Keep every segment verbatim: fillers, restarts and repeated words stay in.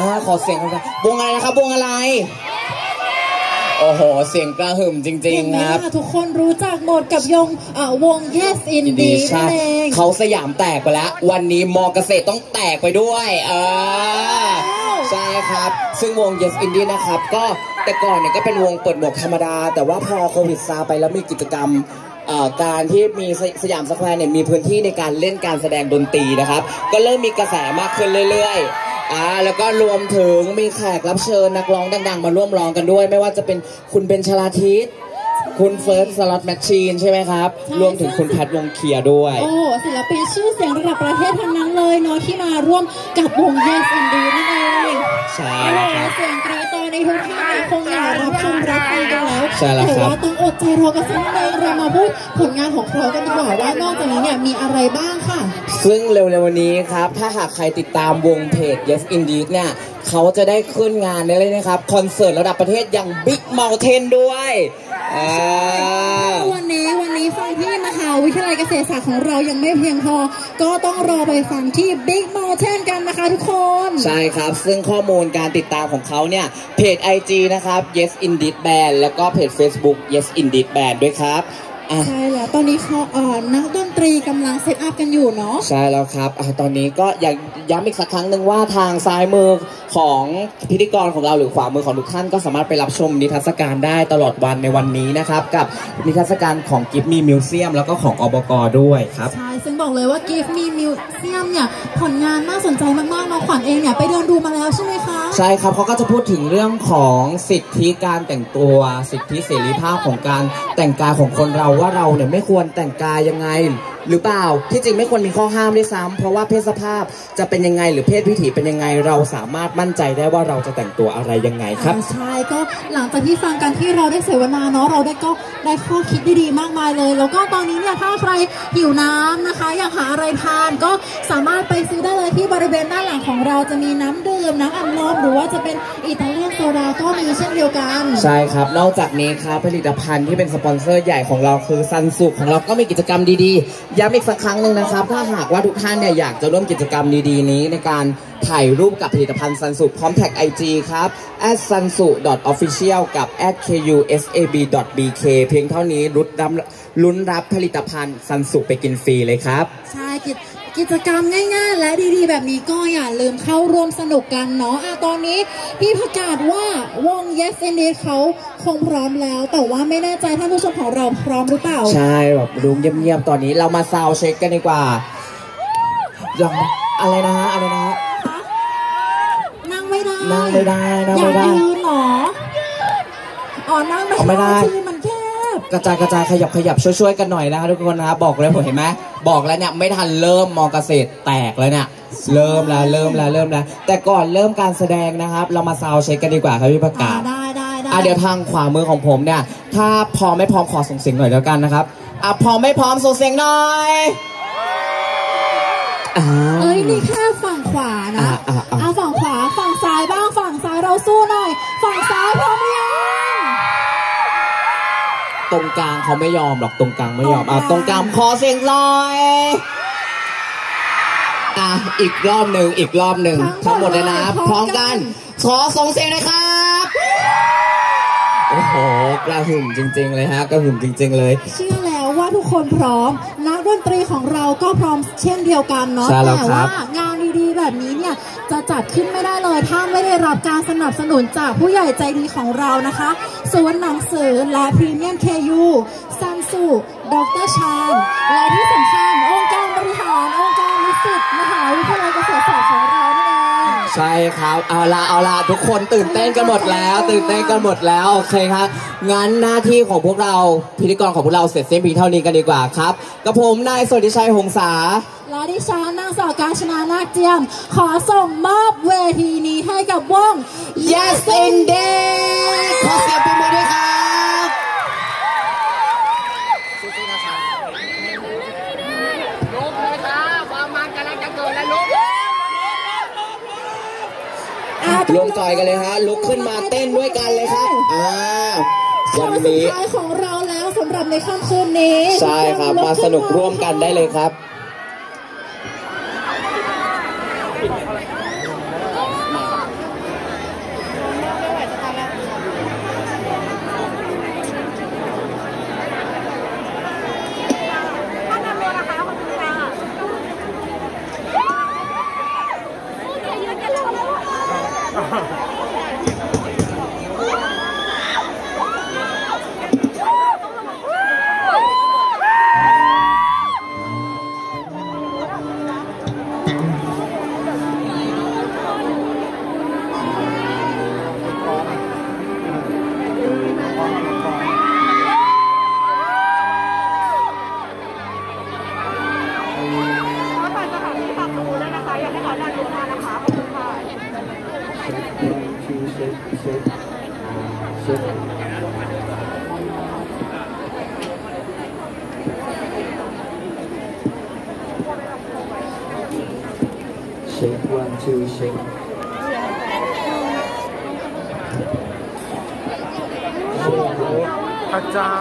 อ่าขอเสียงกันวงอะไรนะครับวงอะไรโอ้โหเสียงกระหึ่มจริงๆครับทุกคนรู้จักหมดกับยงวง Yes Indeed นั่นเองเขาสยามแตกไปแล้ววันนี้มอเกษตรต้องแตกไปด้วยเออใช่ครับซึ่งวง Yes Indeed นะครับก็แต่ก่อนเนี่ยก็เป็นวงเปิดหมวกธรรมดาแต่ว่าพอโควิดซาไปแล้วมีกิจกรรมการที่มีสยามสแควร์เนี่ยมีพื้นที่ในการเล่นการแสดงดนตรีนะครับก็เริ่มมีกระแสมากขึ้นเรื่อยๆอ่าแล้วก็รวมถึงมีแขกรับเชิญนักร้องดังๆมาร่วมร้องกันด้วยไม่ว่าจะเป็นคุณเบนชลาทิศคุณเฟิร์สสล็อตแมชชีนใช่ไหมครับรวมถึงคุณแพทวงเคียด้วยโอ้ศิลปินชื่อเสียงระดับประเทศทั้งนั้นเลยเนาะที่มาร่วมกับวง Yes Indeed นั่นเองใช่ครับเสียงกรี๊ดตอนในทุกที่คงอยากรับชมรับฟังกันแล้วแต่ว่าต้องอดใจรอกันสักนิดนึงเรามาพูดผลงานของเขากันดีกว่าว่านอกจากนี้เนี่ยมีอะไรบ้างค่ะซึ่งเร็วๆวันนี้ครับถ้าหากใครติดตามวงเพจ Yes Indeed เนี่ยเขาจะได้ขึ้นงานนี้เลยนะครับคอนเสิร์ตระดับประเทศอย่าง Big Mountain ด้วยวันนี้วันนี้ฟังที่มหาวิทยาลัยเกษตรศาสตร์ของเรายังไม่เพียงพอก็ต้องรอไปฟังที่ Big Mountain กันนะคะทุกคนใช่ครับซึ่งข้อมูลการติดตามของเขาเนี่ยเพจ ไอ จี นะครับ Yes Indeed Band แล้วก็เพจ Facebook Yes Indeed Band ด้วยครับใช่แล้วตอนนี้เขาเอ่อนักดนตรีกำลังเซตอัพกันอยู่เนาะใช่แล้วครับตอนนี้ก็อยากย้ำอีกสักครั้งหนึ่งว่าทางซ้ายมือของพิธีกรของเราหรือขวามือของทุกท่านก็สามารถไปรับชมนิทรรศการได้ตลอดวันในวันนี้นะครับกับนิทรรศการของ Give Me Museum แล้วก็ของอบก.ด้วยครับใช่ซึ่งบอกเลยว่า Give Me Museum เนี่ยผลงานน่าสนใจมากๆน้องขวัญเองเนี่ยไปเดินดูมาแล้วใช่ไหมคะใช่ครับเขาก็จะพูดถึงเรื่องของสิทธิการแต่งตัวสิทธิเสรีภาพของการแต่งกายของคนเราว่าเราเนี่ยไม่ควรแต่งกายยังไงหรือเปล่าที่จริงไม่ควรมีข้อห้ามด้วยซ้ำเพราะว่าเพศสภาพจะเป็นยังไงหรือเพศวิถีเป็นยังไงเราสามารถมั่นใจได้ว่าเราจะแต่งตัวอะไรยังไงครับใช่ก็หลังจากที่ฟังกันที่เราได้เสวนาเนาะเราได้ก็ได้ข้อคิดดีๆมากมายเลยแล้วก็ตอนนี้เนี่ยถ้าใครหิวน้ำนะคะอยากหาอะไรทานก็สามารถไปซื้อได้เลยที่บริเวณด้านหลังของเราจะมีน้ำดื่มน้ำอัดลมหรือว่าจะเป็นอิตาเลียนโซดาก็มีเช่นเดียวกันใช่ครับนอกจากนี้ครับผลิตภัณฑ์ที่เป็นสปอนเซอร์ใหญ่ของเราคือซันสุของเราก็มีกิจกรรมดีๆย้ำอีกสักครั้งหนึ่งนะครับถ้าหากว่าทุกท่านเนี่ยอยากจะร่วมกิจกรรมดีๆนี้ในการถ่ายรูปกับผลิตภัณฑ์ซันสุพร้อมแท็ก ไอ จี ครับ แอท ซันสุ ดอท ออฟฟิเชียล กับ แอท เค ยู เอส เอ บี ดอท บี เค เพียงเท่านี้รุดรับลุ้นรับผลิตภัณฑ์ซันสุไปกินฟรีเลยครับใช่กิจกรรมง่ายๆและดีๆแบบนี้ก็อย่าลืมเข้าร่วมสนุกกันเนาะอะตอนนี้พี่ประกาศว่าวง Yes Indeed เขาคงพร้อมแล้วแต่ว่าไม่แน่ใจท่านผู้ชมของเราพร้อมหรือเปล่าใช่แบบดูเงียบๆตอนนี้เรามาซาวด์เช็คกันดีกว่าลองอะไรนะฮะอะไรนะฮะนั่งไม่ได้นั่งไม่ได้นั่งไม่ได้อยากยืนหรออ๋อนั่งไม่ได้ที่มันแคบกระจายกระจายขยับขยับช่วยๆกันหน่อยนะครับทุกคนนะครับบอกเลยผมเห็นไหมบอกแล้วเนี่ยไม่ทันเริ่มมอเกษตรแตกแล้วเนี่ยเริ่มแล้วเริ่มแล้วเริ่มแล้วแต่ก่อนเริ่มการแสดงนะครับเรามาซาวด์เช็คกันดีกว่าครับพี่ประกาศได้ได้ได้อ่ะเดี๋ยวทางขวามือของผมเนี่ยถ้าพอไม่พร้อมขอส่งเสียงหน่อยแล้วกันนะครับอ่ะพอไม่พร้อมส่งเสียงหน่อยเอ้ยนี่แค่ฝั่งขวานะเอาฝั่งขวาฝั่งซ้ายบ้างฝั่งซ้ายเราสู้หน่อยฝั่งซ้ายพร้อมหรือยังตรงกลางเขาไม่ยอมหรอกตรงกลางไม่ยอมอ่ะตรงกลางขอเสียงหน่อยอ่ะอีกรอบหนึ่งอีกรอบหนึ่งทั้งหมดเลยนะพร้อมกันขอส่งเสียงหน่อยครับโอ้โหกระหึ่มจริงๆเลยฮะกระหึ่มจริงๆเลยเชื่อแล้วว่าทุกคนพร้อมนักดนตรีของเราก็พร้อมเช่นเดียวกันเนาะแต่ว่างานดีๆแบบนี้เนี่ยจะจัดขึ้นไม่ได้เลยถ้าไม่ได้รับการสนับสนุนจากผู้ใหญ่ใจดีของเรานะคะศูนย์หนังสือและพรีเมียม เค ยู ซันสุดร.ชาญและที่สำคัญองค์การบริหารองค์การนิสิตมหาวิทยาลัยเกษตรศาสตร์ของเราใช่ครับเอาละเอาละทุกคนตื่นเต้นกันหมดแล้วตื่นเต้นกันหมดแล้วโอเคครับงั้นหน้าที่ของพวกเราพิธีกรของพวกเราเสร็จสิ้นเพียงเท่านี้กันดีกว่าครับกับผมนายสวัสดิชัยหงษาและดิฉันนางสาวกาญจนานาคเจียมขอส่งมอบเวทีนี้ให้กับวง Yes Indeed ขอเสียงปรบมือด้วยครับสู้ๆนะครับลุกเลยครับความมันกำลังจะเกิดแล้วลุกรวมจอยกันเลยฮะลุกขึ้นมาเต้นด้วยกันเลยครับอ่าวันนี้สุดท้ายของเราแล้วสำหรับในค่ำคืนนี้ใช่ครับมาสนุกร่วมกันได้เลยครับ Shake one two shake พระเจ้า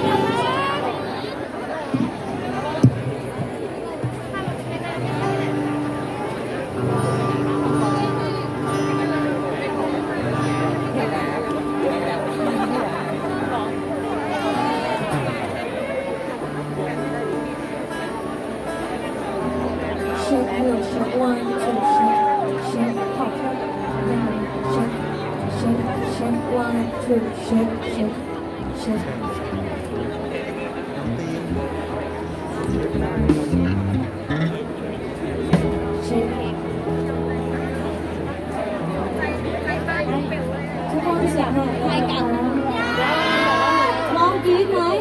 ทุกคนเสียงหายไปกันลองกรี๊ดไหม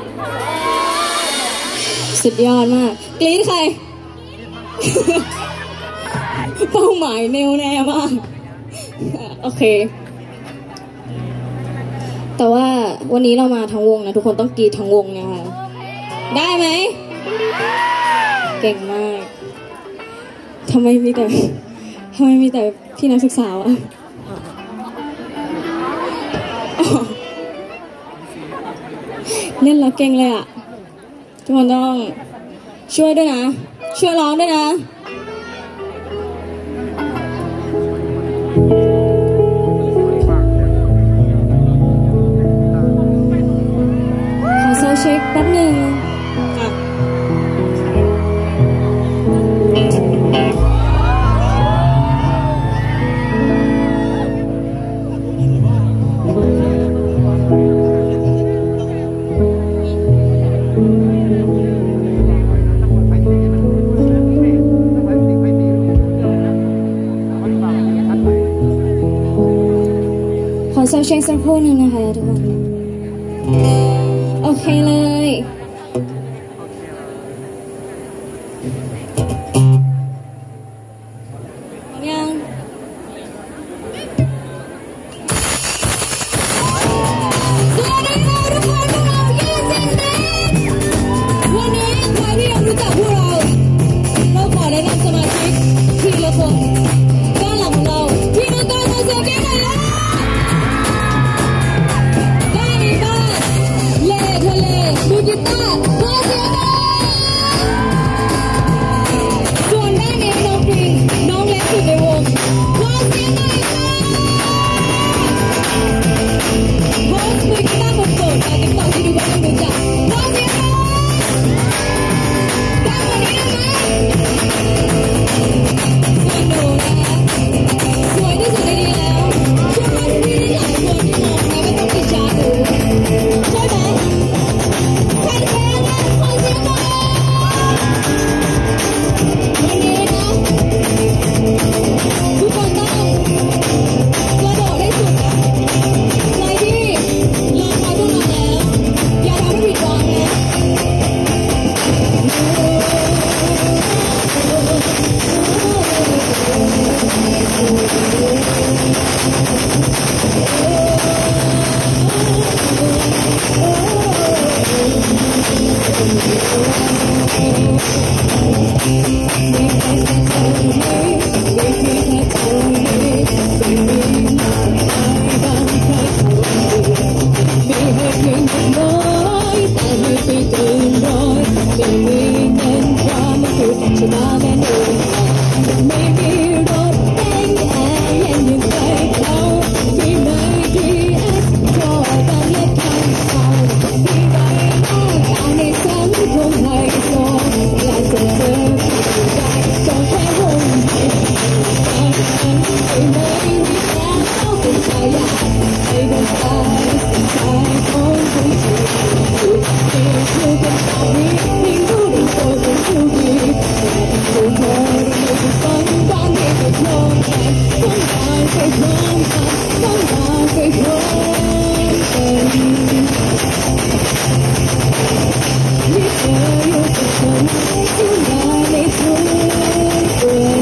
สุดยอดมากกรี๊ดใคร เป้าหมายแน่วแน่มากโอเคแต่ว่าวันนี้เรามาทั้งวงนะทุกคนต้องกรี๊ดทั้งวงนะคะได้ไหมเก่งมากทำไมมีแต่ทำไมมีแต่พี่นักศึกษาอะเล่นแล้วเก่งเลยอ่ะทุกคนต้องช่วยด้วยนะช่วยร้องด้วยนะขอโซเช็คแป๊บหนึ่งขอโซเช็คสักครู่หนึ่งนะคะทุกคนโอเคเลยยังสวัสดีค่ะทุกคนพวกเรายี่สิบเด็กวันนี้ใครที่ยังรู้จักพวกเราเราขอแนะนำสมาชิกทีละคนด้านหลังของเราพี่น้องต้นมาเสียงแก่หน่อยนะด้านนี้บ้านเล่ทะเลมือกีตาร์พร้อมกันต้องลาไปพร้อมกันมีเธออยู่กับฉันที่มาในทุกวัน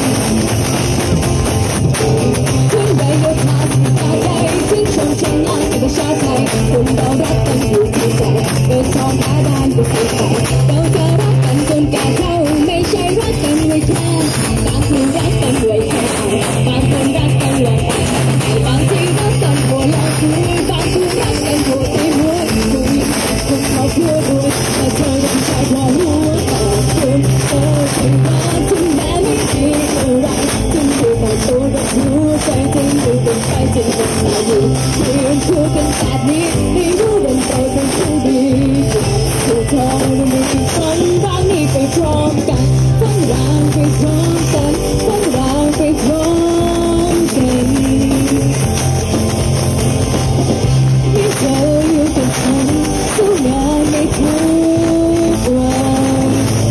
ขึ้นไปยกขาตาใจถึงชมเชียงงานกับชาไทยคนเรารักกันอยู่ที่ใจเดินทองหาด้านก็คือใจเราจะรักกันจนแก่เฒ่าไม่ใช่รักกันไว้แค่บางคนรักกันไว้แค่บางคนรักกันไว้บางทีรักกันโผล่ลอยคุยบางคนรักกันโผล่ในหัวคุยคนเราเพื่อรวยแต่เธอยังใจพอหัวต่อคุณโอ้ถึงมาถึงแม้ไม่ดีเท่าไรถึงอยู่แต่ตัวกับหัวใจถึงอยู่เป็นไปถึงเป็นมาอยู่ยืนคู่กันแบบนี้ไม่รู้เดินโตเป็นผู้ดีถูกเธอวันนี้คนบางนี้ไปพร้อมกันต้องรางไปพร้อมกันต้องรางไปพร้อมกันมีเธออยู่กับฉันทุกอย่างในทุกวัน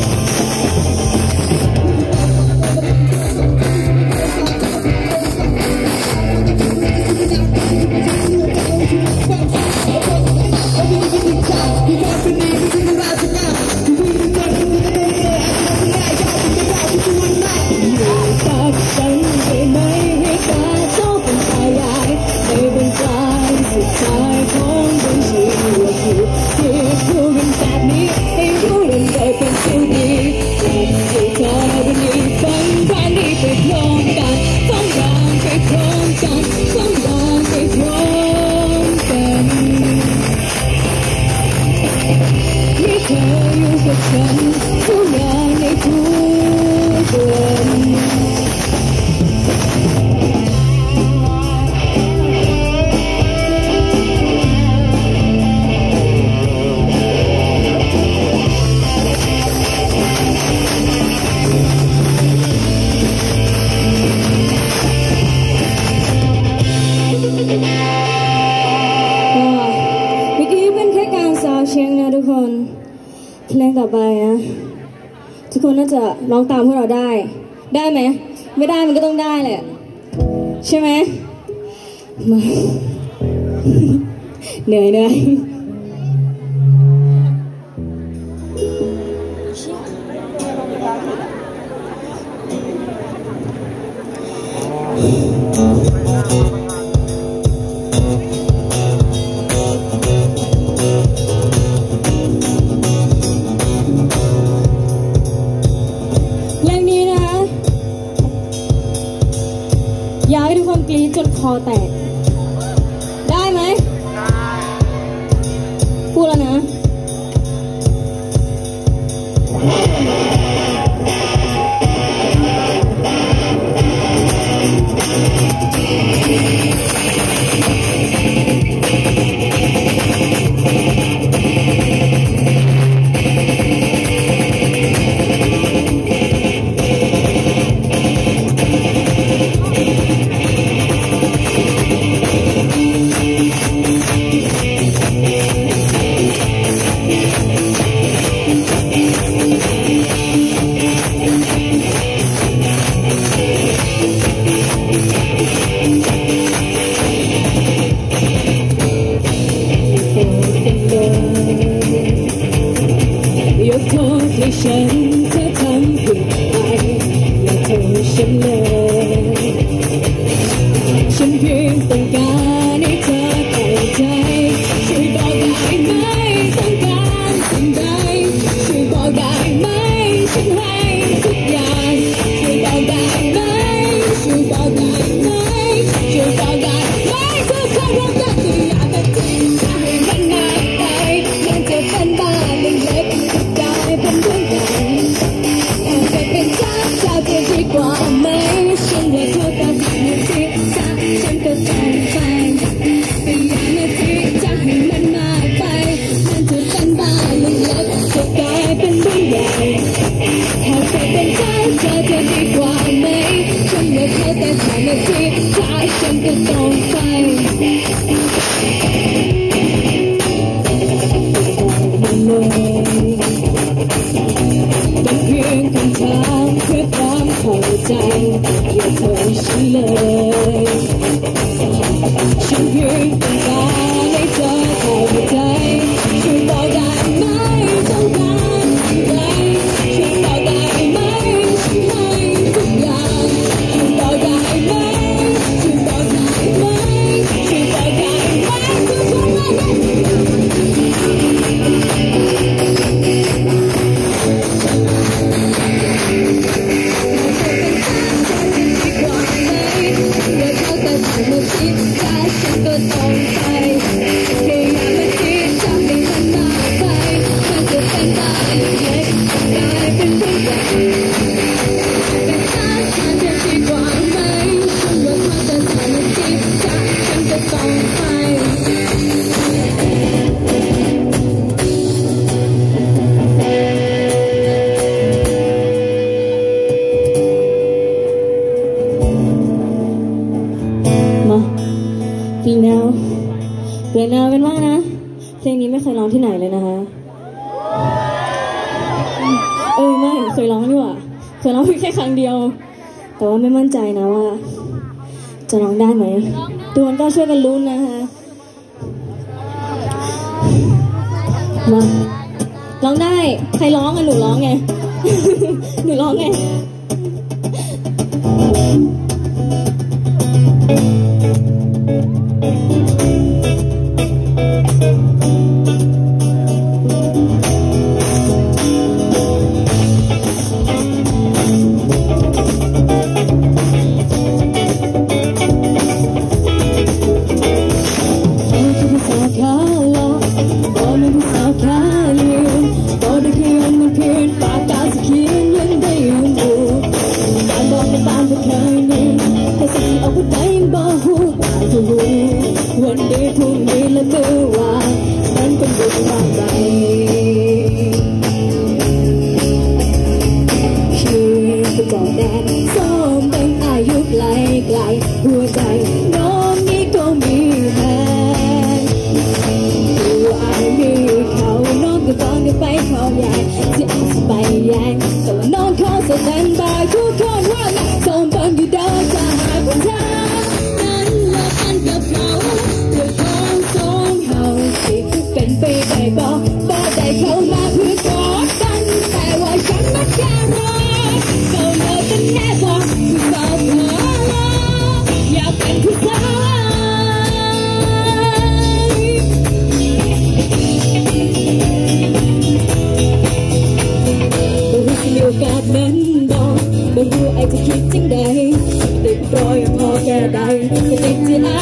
กับฉันได้ไหมให้กาเจ้าเป็นตายายในบรรปลายสุดท้ายของบนชีวิตอยู่ที่คู่กันแบบนี้ให้รู้เรื่องใจเป็นผู้ดีสู่เธอวันนี้ฝันฝันนี้ไปพร้อมกันต้องรางไปพร้อมกันต้องรางไปพร้อมกันมีเธออยู่กับฉันทุกอย่างในทุกวันเมื่อกี้เป็นแค่การซาวเช็คนะทุกคนเพลงต่อไปนะทุกคนน่าจะร้องตามพวกเราได้ได้ไหมไม่ได้มันก็ต้องได้แหละใช่ไหมมาเหนื่อยเหนื่อยอยากให้ทุกคนกรี๊ดจนคอแตกได้ไหมพูดแล้วนะยกโทษให้ฉันเธอทำผิดไปอย่าโทษฉันเลยฉันเพียงต้องการให้เธอเข้าใจช่วยบอกได้ไหมต้องการสิ่งใดช่วยบอกได้ไหมฉันให้ทุกอย่างช่วยบอกได้ไหมช่วยบอกได้ไหมช่วยบอกได้ไหมทุกคำร้องกันที่อยากจะจริงจะให้มันหายไปมันจะเป็นบ้าเล็กๆกลายเป็นเรื่องใหญ่แต่จะเป็นเจ้าเจ้าจะดีกว่าไหมฉันว่าเธอกับนาทีจะฉันก็ต้องไปแต่อย่างนาทีจะให้มันมากไปมันจะเป็นบ้าเล็กๆจะกลายเป็นเรื่องใหญ่ถ้าจะเป็นเจ้าเจ้าจะดีกว่าไหมฉันว่าเธอแต่ผ่านนาทีจะฉันก็ต้องไปเป็นเพียงคำถามเพื่อความเข้าใจใจอย่าเธอฉันเลยฉันเพียงต้องการให้เธอเข้าใจช่วยบอกได้ไหมต้องการอะไรช่วยบอกได้ไหมฉันให้ทุกอย่างช่วยบอกได้ไหมช่วยบอกได้ไหมช่วยบอกได้ไหมทุกคนเพลงแนวเปลี่ยนแนวกันบ้างนะเพลงนี้ไม่เคยร้องที่ไหนเลยนะคะเออไม่เคยร้องดีกว่าเคยร้องแค่ครั้งเดียวแต่ว่าไม่มั่นใจนะว่าจะร้องได้ไหมทุกคนก็ช่วยกันลุ้นนะคะมาร้องได้ใครร้องอะหนูร้องไง หนูร้องไงวันนี้พรุ่งนี้และเมื่อวานนั้นเป็นบุญมากไปชีวิตก็บอกแดนส้มเป็นอายุไกลไกลหัวใจน้องนี้ก็มีแฟนตัวไอ้มีเขาน้องก็ต้องกันไปเขาใหญ่ที่อาจไปแย่งแต่ว่าน้องขอแสดงบายทุกคนว่าส้มเป็นอยู่เดินจะหาคนเธอกับเขาเรื่องของสองเฮาสิเป็นไปได้บอกบอกได้เข้ามาเพื่อกอดกันแต่ว่าฉันไม่แค่รอเขาเลิกกันแน่บอกคือสาวเธออยากเป็นผู้ชายบ่รู้สิมีโอกาสนั้นบอกบ่รู้ไอ้จะคิดจังใดติดรอยพอแก่ใดจะติดที่